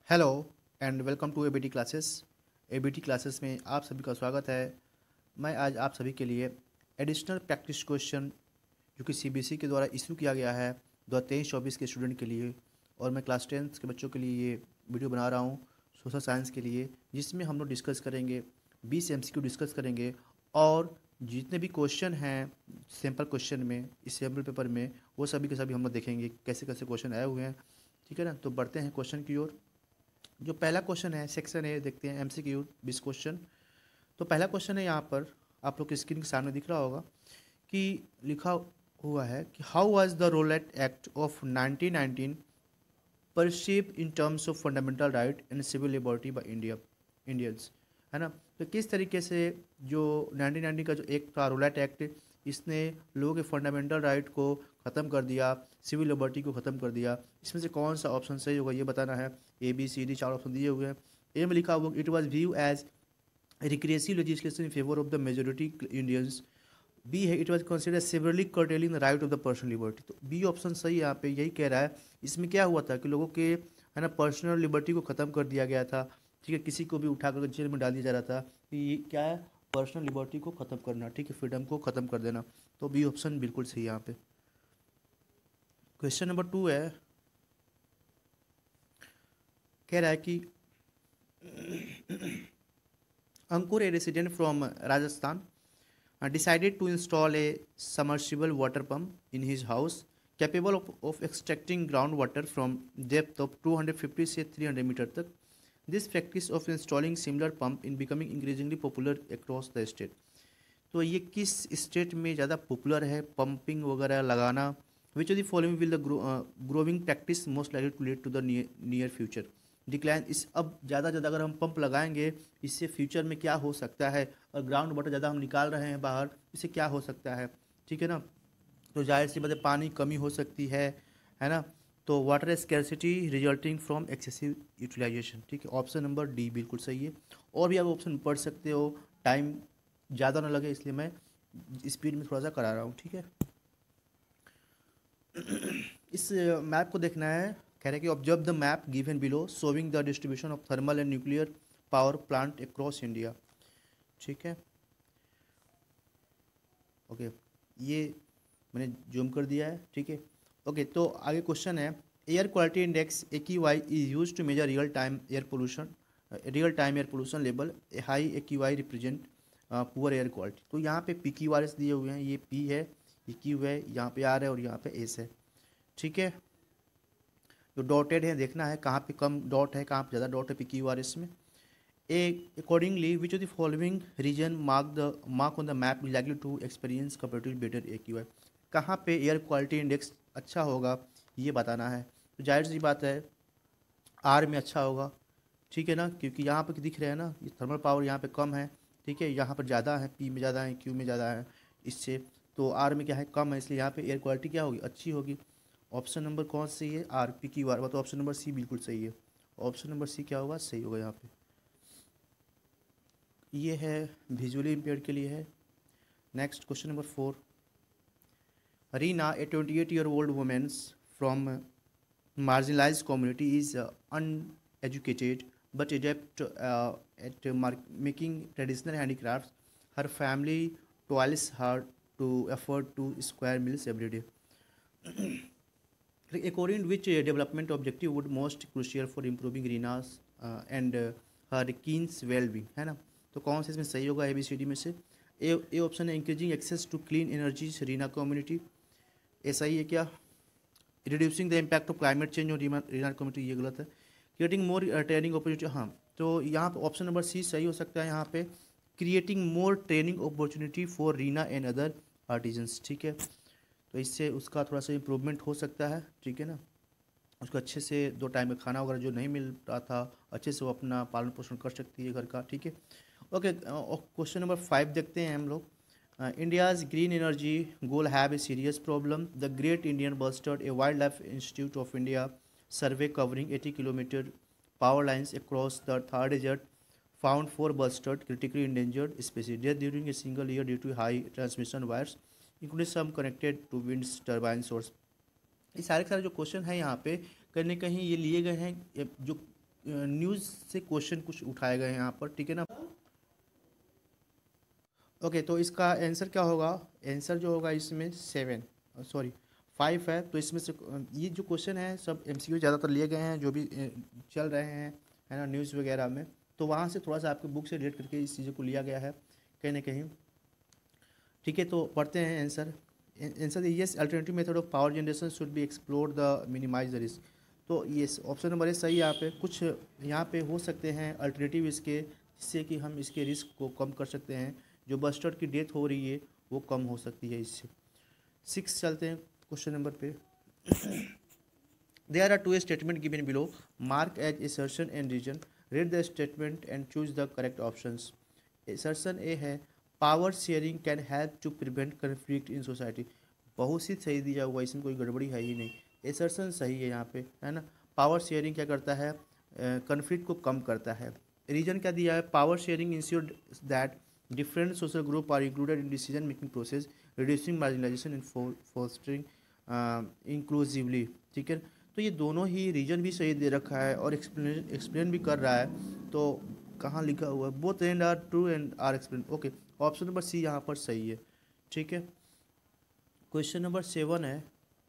Hello and welcome to ABT classes. ABT classes में आप सभी का स्वागत है। मैं आज आप सभी के लिए एडिशनल प्रैक्टिस क्वेश्चन जो कि सीबीएसई के द्वारा इशू किया गया है 2023-24 के स्टूडेंट के लिए, और मैं क्लास 10 के बच्चों के लिए ये वीडियो बना रहा हूँ सोशल साइंस के लिए, जिसमें हम लोग डिस्कस करेंगे 20 एमसीक्यू डिस्कस करेंगे। और जितने भी क्वेश्चन हैं सैम्पल क्वेश्चन में, इस सैम्पल पेपर में, वो सभी के सभी हम लोग देखेंगे कैसे कैसे क्वेश्चन आए हुए हैं। ठीक है ना, तो बढ़ते हैं क्वेश्चन की ओर। जो पहला क्वेश्चन है सेक्शन ए, देखते हैं एमसीक्यू 20 क्वेश्चन। तो पहला क्वेश्चन है यहाँ पर, आप लोग की स्क्रीन के सामने दिख रहा होगा कि लिखा हुआ है कि how was the Rowlatt Act of 1919 perceived in terms of fundamental right and civil liberty by Indians, है ना। तो किस तरीके से जो 1919 का जो एक्ट था, रोलेट एक्ट, इसने लोगों के फंडामेंटल राइट को ख़त्म कर दिया, सिविल लिबर्टी को ख़त्म कर दिया। इसमें से कौन सा ऑप्शन सही होगा ये बताना है। A B C D 4 option दिए हुए हैं। ए में लिखा हुआ it was view as regressive legislation in favour of the majority Indians. B है it was consider severely curtailing the right of the personal liberty. तो बी ऑप्शन सही यहाँ पे यही कह रहा है। इसमें क्या हुआ था कि लोगों के, है ना, पर्सनल लिबर्टी को ख़त्म कर दिया गया था। ठीक है, किसी को भी उठा कर जेल में डाल दिया जा रहा था कि ये क्या है, पर्सनल लिबर्टी को ख़त्म करना, ठीक है, फ्रीडम को ख़त्म कर देना। तो बी ऑप्शन बिल्कुल सही है यहाँ पे। क्वेश्चन नंबर 2 है, कह रहा है कि Ankur, a resident from Rajasthan, decided to install a submersible water pump in his house capable of extracting groundwater from depth of 250 से 300 मीटर तक. This practice of installing similar pump in becoming increasingly popular across the state. तो ये किस state में ज़्यादा popular है pumping वगैरह लगाना। Which of the following will the growing practice most likely to lead to the near future decline. इस अब ज़्यादा ज़्यादा अगर हम पंप लगाएंगे, इससे फ्यूचर में क्या हो सकता है, और ग्राउंड वाटर ज़्यादा हम निकाल रहे हैं बाहर, इससे क्या हो सकता है। ठीक है ना, तो जाहिर सी बात है पानी कमी हो सकती है ना। तो water scarcity resulting from excessive utilisation. ठीक है, ऑप्शन नंबर डी बिल्कुल सही है। और भी आप ऑप्शन पढ़ सकते हो, टाइम ज़्यादा ना लगे इसलिए मैं स्पीड में थोड़ा सा करा रहा हूँ। ठीक है, इस मैप को देखना है। कह रहे हैं कि observe the map given below showing the distribution of thermal and nuclear power plant across India. ठीक है, ओके, ये मैंने जूम कर दिया है। ठीक है, ओके, तो आगे क्वेश्चन है air quality index AQI is use to measure real time air pollution level. A high AQI represent poor air quality. तो यहाँ पे PQRS दिए हुए हैं, ये P है, ये Q है, यहाँ पे R है और यहाँ पे S है। ठीक है, जो डॉटेड है देखना है कहाँ पे कम डॉट है, कहाँ पे ज़्यादा डॉट है PQRS में। A accordingly which of the following region mark on the map likely to experience comparative better AQI। कहाँ पे एयर क्वालिटी इंडेक्स अच्छा होगा ये बताना है। तो जाहिर सी बात है आर में अच्छा होगा। ठीक है ना, क्योंकि यहाँ पे दिख रहे हैं ना, ये थर्मल पावर यहाँ पे कम है। ठीक है, यहाँ पर ज़्यादा है, पी में ज़्यादा है, क्यू में ज़्यादा है, इससे तो आर में क्या है, कम है, इसलिए यहाँ पे एयर क्वालिटी क्या होगी, अच्छी होगी। ऑप्शन नंबर कौन सी है, RPQR, तो ऑप्शन नंबर सी बिल्कुल सही है। ऑप्शन नंबर सी क्या होगा, सही होगा यहाँ पे। ये है विजुअली इम्पेयर्ड के लिए है। Next question number 4, Reena, a 28-year-old woman from marginalized community is uneducated but adept at making traditional handicrafts. Her family toils hard to afford 2 square meals every day. According to which development objective would most crucial for improving Rina's and her keen's well-being, है ना। तो कौन से इसमें सही होगा ABCD में से। ए ऑप्शन है increasing access to clean energies Reena community, ऐसा ही है क्या। Reducing the impact of climate change और रीना कम्युनिटी, ये गलत है। क्रिएटिंग मोर ट्रेनिंग अपॉर्चुनिटी, हाँ, तो यहाँ पे ऑप्शन नंबर सी सही हो सकता है। यहाँ पे creating more training opportunity for Reena and other artisans. ठीक है, तो इससे उसका थोड़ा सा इम्प्रूवमेंट हो सकता है। ठीक है ना, उसको अच्छे से 2 टाइम का खाना वगैरह जो नहीं मिल रहा था, अच्छे से वो अपना पालन पोषण कर सकती है घर का। ठीक है, ओके, क्वेश्चन नंबर 5 देखते हैं हम लोग। India's green energy goal have a serious problem. The Great Indian Bustard, a Wildlife Institute of India survey covering 80-kilometer power lines across the Thar Desert, found 4 bustard critically endangered species dead during a single year due to high transmission wires, including some connected to wind turbine source. ये सारे के सारे जो question है यहाँ पे कहीं ना कहीं ये लिए गए हैं जो न्यूज़ से क्वेश्चन कुछ उठाए गए हैं यहाँ पर, ठीक है ना। ओके, तो इसका आंसर क्या होगा? आंसर जो होगा इसमें 7, सॉरी 5 है। तो इसमें से ये जो क्वेश्चन है सब एमसीक्यू ज़्यादातर लिए गए हैं जो भी चल रहे हैं, है ना, न्यूज़ वगैरह में। तो वहाँ से थोड़ा सा आपके बुक से रिलेट करके इस चीज़ों को लिया गया है कहीं ना कहीं, ठीक है। तो पढ़ते हैं answer. Answer yes, alternative method of power generation should be explore the minimize the risk. तो यस, ऑप्शन नंबर ए सही है। यहाँ पे कुछ यहाँ पे हो सकते हैं अल्टरनेटिव इसके, जिससे कि हम इसके रिस्क को कम कर सकते हैं। जो बस्टर्ड की डेथ हो रही है वो कम हो सकती है इससे। 6 चलते हैं क्वेश्चन नंबर पे। There are two statements given below. Mark as assertion and reason. Read the statement and choose the correct options. Assertion A है power sharing can help to prevent conflict in society. बहुत सी सही दिया हुआ, इसमें कोई गड़बड़ी है ही नहीं। assertion सही है यहाँ पे, है ना। पावर शेयरिंग क्या करता है? कन्फ्लिक्ट को कम करता है। रीजन क्या दिया है? Power sharing ensure that different social group are included in decision making process, reducing marginalisation and fostering inclusively, ठीक है। तो ये दोनों ही रीजन भी सही दे रखा है और एक्सप्लेन भी कर रहा है। तो कहाँ लिखा हुआ है? Both and are true and are explain. Okay, option number C यहाँ पर सही है, ठीक है। क्वेश्चन नंबर 7 है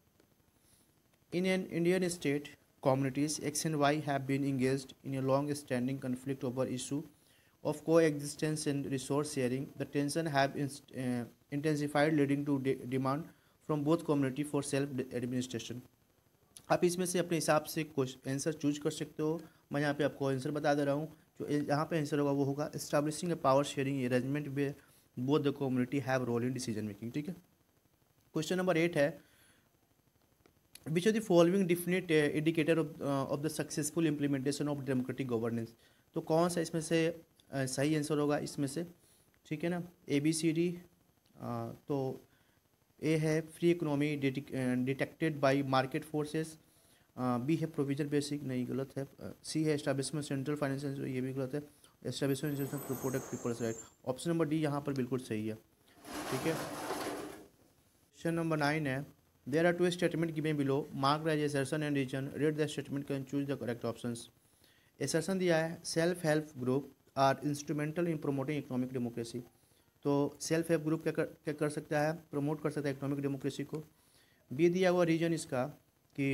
in an Indian state communities X and Y have been engaged in a long-standing conflict over issue of coexistence and resource sharing. The tension have intensified, leading to demand from both community for self-administration. आप इसमें से अपने हिसाब से answer choose कर सकते हो। मैं यहाँ पे आपको आंसर बता दे रहा हूँ। जो यहाँ पे आंसर होगा वो होगा establishing a power sharing arrangement way both the community have role in decision making, ठीक है। क्वेश्चन नंबर 8 है which of the following definite indicator of the successful implementation of democratic governance. तो कौन सा इसमें से सही आंसर होगा इसमें से, ठीक है ना। ABCD। तो ए है free economy detected by market forces. B है प्रोविजन बेसिक, नहीं गलत है। सी है एस्टैब्लिशमेंट सेंट्रल फाइनेंशियल, ये भी गलत है। Establishment institution to protect people's right. Option number D यहाँ पर बिल्कुल सही है, ठीक है। क्वेश्चन नंबर 9 है there are two statement given below, mark as assertion and reason, read the statement can choose the correct options. Assertion दिया है self help group are instrumental in promoting economic democracy. तो self help group क्या कर सकता है? Promote कर सकता है इकोनॉमिक डेमोक्रेसी को। बी दिया हुआ रीजन इसका कि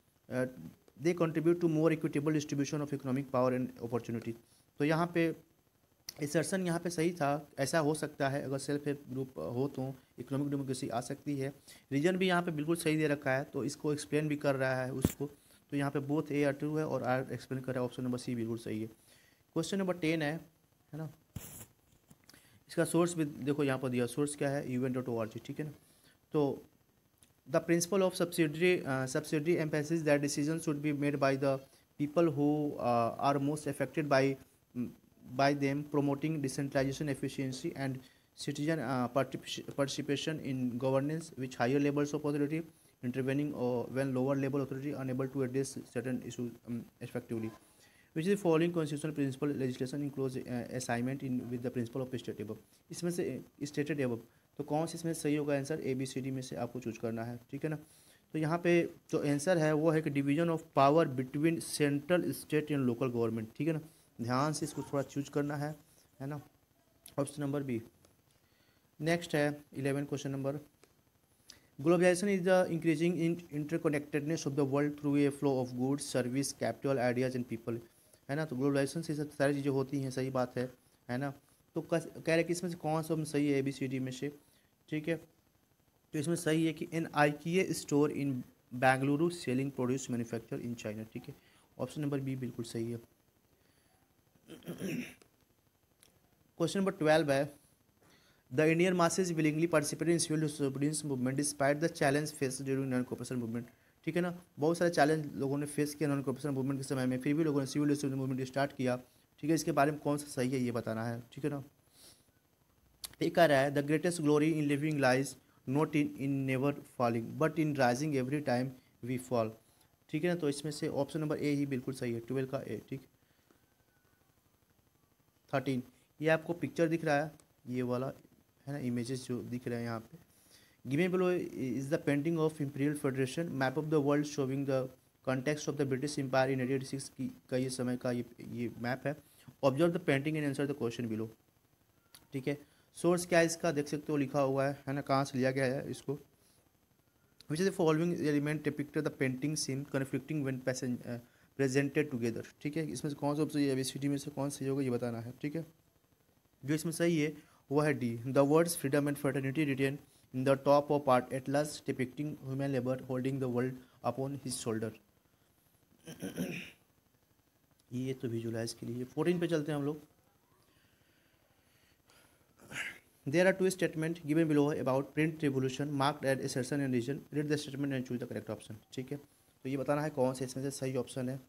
they contribute to more equitable distribution of economic power and opportunity. तो यहाँ पे असर्शन यहाँ पे सही था। ऐसा हो सकता है अगर सेल्फ हेल्प ग्रुप हो तो इकोनॉमिक डेमोक्रेसी आ सकती है। रीजन भी यहाँ पे बिल्कुल सही दे रखा है, तो इसको एक्सप्लेन भी कर रहा है उसको। तो यहाँ पे बोथ ए आर ट्रू है और आर एक्सप्लेन कर रहा है। ऑप्शन नंबर सी बिल्कुल सही है। क्वेश्चन नंबर 10 है ना। इसका सोर्स भी देखो यहाँ पर दिया, सोर्स क्या है? UN.org, ठीक है ना। तो the principle of subsidiary emphasis that decision should be made by the people who are most affected by them, promoting decentralisation efficiency and citizen participation in governance with higher levels of authority intervening when lower level authority unable to address certain issues effectively. Which is the following constitutional principle legislation in close assignment in with the principle of stated above. इसमें से stated above तो कौन सा इसमें सही होगा answer? ABCD में से आपको चूज करना है, ठीक है ना। तो यहाँ पे जो आंसर है वो है कि division of power between central state and local government, ठीक है ना। ध्यान से इसको थोड़ा चूज करना है ना। Option number B. नेक्स्ट है 11 question number. Globalisation is the increasing interconnectedness of the world through a flow of goods service capital ideas and people, है ना। तो ग्लोबलाइजेशन से सारी चीज़ें होती हैं, सही बात है ना। तो कह रहे कि इसमें से कौन सा सही है ABCD में से, ठीक है। तो इसमें सही है कि an IKEA store in Bengaluru selling produce manufacture in China, ठीक है। ऑप्शन नंबर बी बिल्कुल सही है। क्वेश्चन नंबर 12 है the Indian masses willingly participate in civil disobedience movement despite the challenge face during non cooperation movement, ठीक है ना। बहुत सारे चैलेंज लोगों ने फेस किया नॉन कोऑपरेशन मूवमेंट के समय में, फिर भी लोगों ने सिविल डिसोबीडियंस मूवमेंट स्टार्ट किया, ठीक है। इसके बारे में कौन सा सही है ये बताना है, ठीक है ना। एक आ रहा है the greatest glory in living lies not in never falling but in rising every time we fall, ठीक है ना। तो इसमें से ऑप्शन नंबर ए ही बिल्कुल सही है, 12 का ए, ठीक। 13 ये आपको पिक्चर दिख रहा है, ये वाला है ना, इमेजेस जो दिख रहे हैं यहाँ पे। Given below is the painting of imperial federation map of the world showing the context of the British Empire in 1886 की का ये समय का ये मैप है। Observe the painting and answer the question below. ठीक है, सोर्स क्या है इसका देख सकते हो, लिखा हुआ है ना, कहाँ से लिया गया है इसको। Which is the following element depicted the painting seen conflicting when presented together. ठीक है, इसमें से कौन सा ऑप्शन ABCD में से कौन सही होगा ये बताना है। ठीक है, जो इसमें सही है वो है D, the words freedom and fraternity written in the top of art atlas depicting human labour holding the world upon his shoulder. ये तो विजुलाइज के लिए। 14 पे चलते हैं हम लोग। There are two statements given below about print revolution marked as assertion and reason. Read the statement and choose the correct option. ठीक है, तो ये बताना है कौन से इसमें से सही ऑप्शन है।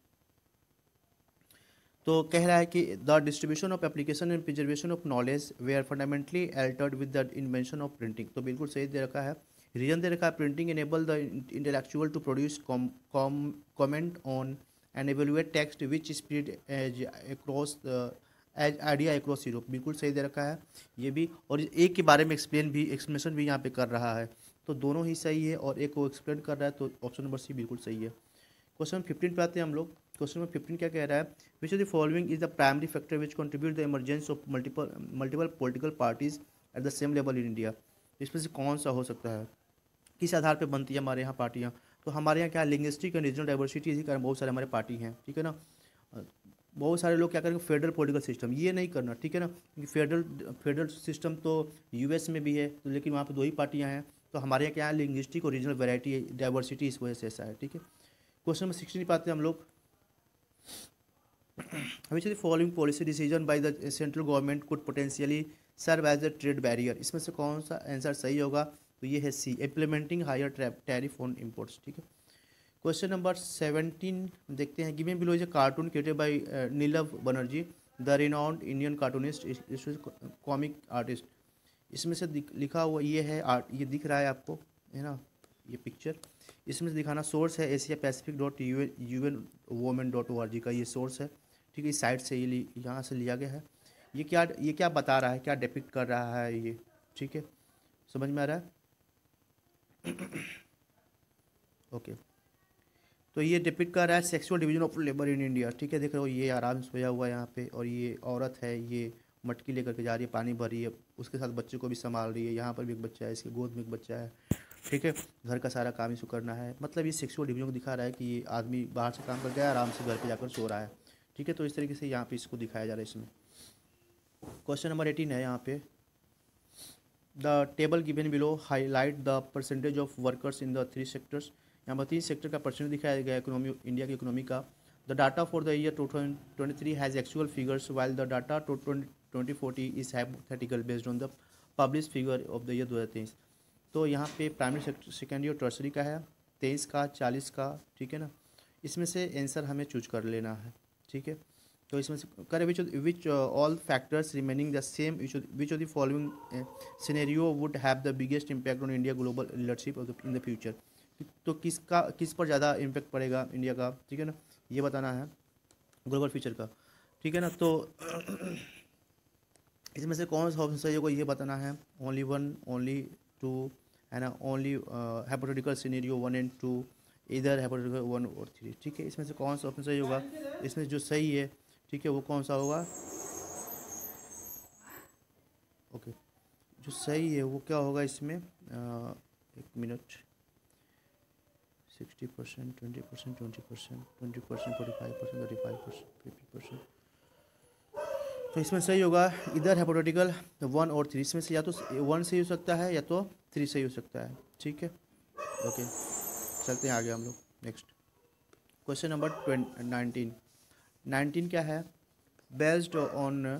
तो कह रहा है कि the distribution of application and preservation of knowledge way are fundamentally altered with the invention of printing. तो बिल्कुल सही दे रखा है। रीजन दे रखा है printing enable the intellectual to produce comment on and evaluate text which spread across as idea across Europe. बिल्कुल सही दे रखा है ये भी, और एक के बारे में एक्सप्लेनेशन भी यहाँ पे कर रहा है। तो दोनों ही सही है और एक को एक्सप्लेन कर रहा है, तो ऑप्शन नंबर सी बिल्कुल सही है। क्वेश्चन 15 पे आते हैं हम लोग। क्वेश्चन नंबर 15 क्या कह रहा है, which of the following is the primary factor which contribute the emergence of multiple political parties at the same level in India. इसमें से कौन सा हो सकता है, किस आधार पर बनती है हमारे यहाँ पार्टियाँ। तो हमारे यहाँ क्या है, लिंग्विस्टिक एंड रीजनल डाइवर्सिटी, इसी कारण बहुत सारे हमारे पार्टी हैं। ठीक है ना, बहुत सारे लोग क्या करेंगे फेडरल पॉलिटिकल सिस्टम, ये नहीं करना। ठीक है ना, क्योंकि फेडरल सिस्टम तो US में भी है, तो लेकिन वहाँ पे 2 ही पार्टियाँ हैं। तो हमारे यहाँ क्या है, लिंग्विस्टिक और रीजनल वैरायटी डाइवर्सिटी, इस वजह से ऐसा है। ठीक है, क्वेश्चन नंबर 16 पाते हैं हम लोग। Which the following policy decision by the central government could potentially serve as a trade barrier. इसमें से कौन सा आंसर सही होगा, तो ये है C, implementing higher tariff on imports. ठीक है, क्वेश्चन नंबर 17 देखते हैं। Given below is a cartoon created by Neelav Banerjee the renowned Indian cartoonist comic artist. इसमें से लिखा हुआ ये है आर्ट, ये दिख रहा है आपको, है ना, ये पिक्चर। इसमें से दिखाना सोर्स है asiapacific.un.women.org का ये सोर्स है। ठीक है, इस साइट से ये यहाँ से लिया गया है। ये क्या बता रहा है, क्या डिपिक्ट कर रहा है ये। ठीक है, समझ में आ रहा है। ओके, तो ये डिपिक्ट कर रहा है sexual division of labour in India. ठीक है, देख रहे हो ये आराम से सोया हुआ है यहाँ पे, और ये औरत है, ये मटकी लेकर के जा रही है, पानी भर रही है, उसके साथ बच्चे को भी संभाल रही है। यहाँ पर भी एक बच्चा है, इसके गोद में एक बच्चा है। ठीक है, घर का सारा काम इसको करना है। मतलब ये सेक्सुअल डिवीजन को दिखा रहा है कि ये आदमी बाहर से काम करके आया, आराम से घर पे जाकर सो रहा है। ठीक है, तो इस तरीके से यहाँ पे इसको दिखाया जा रहा है इसमें। क्वेश्चन नंबर 18 है यहाँ पे। The table given below highlight the percentage of workers in the 3 sectors. यहाँ पर 3 सेक्टर का परसेंटेज दिखाया गया इकोनॉमी, इंडिया की इकोनॉमी का। The data for the year 2023 has actual figures while the data 2040 is hypothetical based on the publish figure of the year 2023। तो यहाँ पे प्राइमरी सेक्टर, सेकेंडरी और टर्सरी का है, 23 का, 40 का। ठीक है ना, इसमें से आंसर हमें चूज कर लेना है। ठीक है, तो इसमें से करें which all factors remaining the same, which of the following scenario would have the biggest impact on India global leadership in the future. तो किस पर ज़्यादा इम्पैक्ट पड़ेगा इंडिया का। ठीक है ना, ये बताना है ग्लोबल फ्यूचर का। ठीक है ना, तो इसमें से कौन सा ऑप्शन सही होगा ये बताना है। ओनली 1, ओनली 2, है ना, ओनली हाइपोथेटिकल सिनेरियो 1 एंड 2, इधर हाइपोथेटिकल 1 और 3। ठीक है, इसमें से कौन सा ऑप्शन सही होगा, इसमें जो सही है, ठीक है, वो कौन सा होगा। ओके, जो सही है वो क्या होगा इसमें, 1 मिनट, 60%, 20%, 20%, 20%, 45%, 35%, 50%। तो इसमें सही होगा इधर हाइपोथेटिकल 1 और 3। इसमें से या तो 1 सही हो सकता है या तो 3 सही हो सकता है। ठीक है, ओके, चलते हैं आगे हम लोग। नेक्स्ट क्वेश्चन नंबर 19 क्या है, based on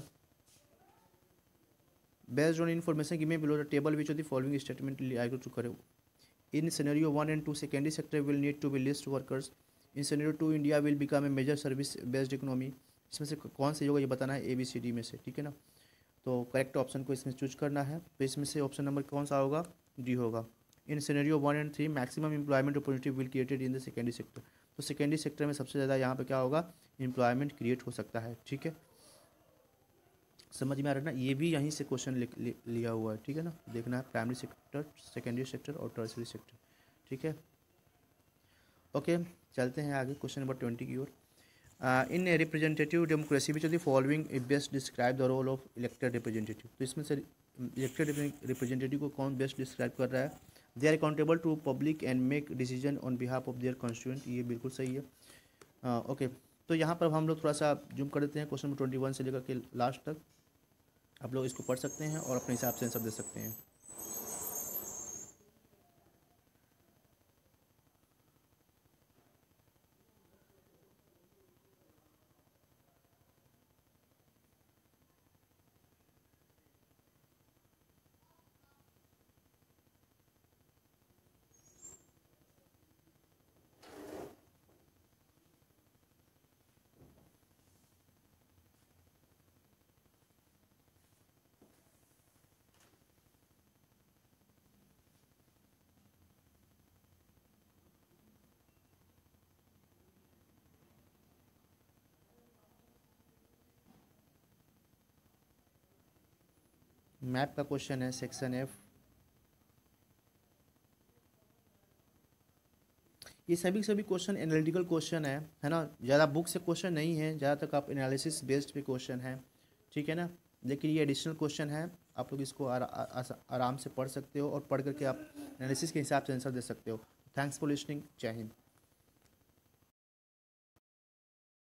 information given below the table which of the following statement आई टू करें। In scenario 1 and 2, secondary sector will need to be least workers. In scenario 2, India will become a major service-based economy. इसमें से कौन सही होगा ये बताना है ABCD में से। ठीक है ना, तो करेक्ट ऑप्शन को इसमें चूज करना है। तो इसमें से ऑप्शन नंबर कौन सा होगा, डी होगा। In scenario 1 and 3 maximum employment opportunity will created in the secondary sector. तो सेकेंडरी सेक्टर में सबसे ज़्यादा यहाँ पे क्या होगा, एम्प्लॉयमेंट क्रिएट हो सकता है। ठीक है, समझ में आ रहा है ना, ये भी यहीं से क्वेश्चन लिया हुआ है। ठीक है ना, देखना है प्राइमरी सेक्टर, सेकेंडरी सेक्टर और टर्सरी सेक्टर। ठीक है, ओके, चलते हैं आगे क्वेश्चन नंबर 20 की ओर। In representative democracy which of the following best describe the role of elected representative. तो इसमें से इलेक्टेड रिप्रेजेंटेटिव को कौन बेस्ट डिस्क्राइब कर रहा है? They are accountable to public and make decision on behalf of their constituent. ये बिल्कुल सही है। ओके, तो यहाँ पर हम लोग थोड़ा सा जूम कर देते हैं क्वेश्चन नंबर 21 से लेकर के लास्ट तक। आप लोग इसको पढ़ सकते हैं और अपने हिसाब से आंसर दे सकते हैं। मैप का क्वेश्चन है, सेक्शन एफ। ये सभी क्वेश्चन एनालिटिकल क्वेश्चन है ना। ज़्यादा बुक से क्वेश्चन नहीं है, ज़्यादा तक आप एनालिसिस बेस्ड पे क्वेश्चन है, ठीक है ना। लेकिन ये एडिशनल क्वेश्चन है, आप लोग इसको आराम से पढ़ सकते हो और पढ़ करके आप एनालिसिस के हिसाब से आंसर दे सकते हो। Thanks for listening. Jai Hind.